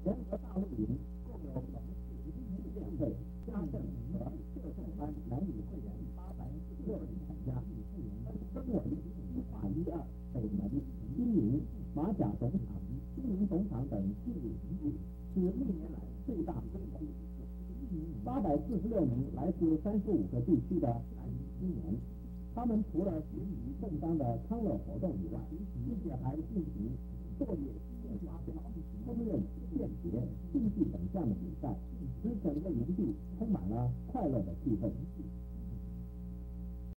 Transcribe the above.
联合大陆营共有纪念会、家政和特送班男女会员846人参加，分为西化1、2、北门、金陵、马甲总厂、金陵总厂等4个营区，是历年来最大规模。846名来自35个地区的男女青年，他们除了学习正当的康乐活动以外，并且还进行作业、发表、烹饪、辩别、竞技等项目比赛，使整个营地充满了快乐的气氛。